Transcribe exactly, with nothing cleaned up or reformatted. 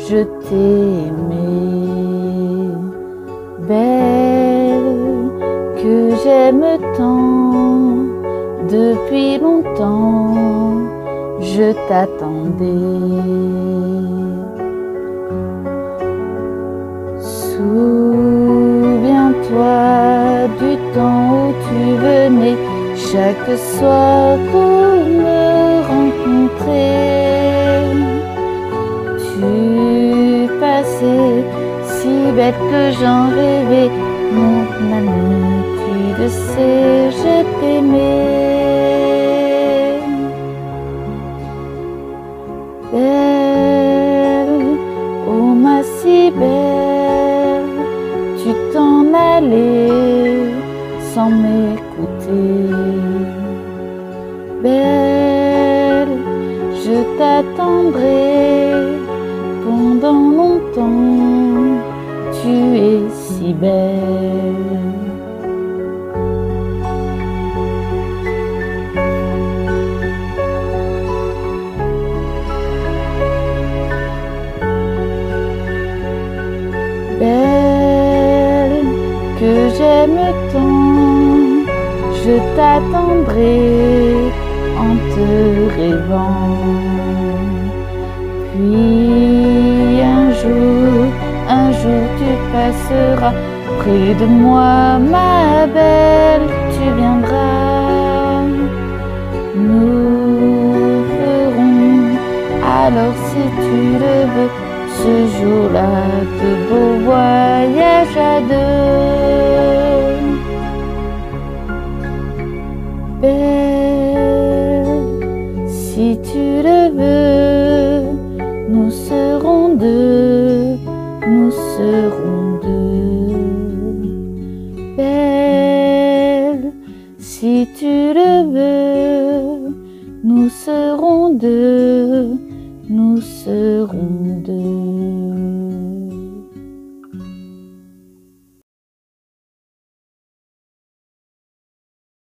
je t'ai aimé, belle, que j'aime tant, depuis longtemps, je t'attendais. Souviens-toi du temps où tu venais chaque soir pour me rencontrer. Tu passais si belle que j'en rêvais, mon ami, tu le sais, je t'aimais. Belle, oh ma si belle, tu t'en allais sans m'écouter. Belle, je t'attendrai pendant longtemps, tu es si belle. Belle, que j'aime tant, je t'attendrai en te rêvant. Puis un jour, un jour tu passeras près de moi, ma belle, tu viendras. Nous ferons alors, si tu le veux, ce jour-là de beaux voyages à deux. Belle, si tu le veux, nous serons deux, nous serons deux. Belle, si tu le veux, nous serons deux.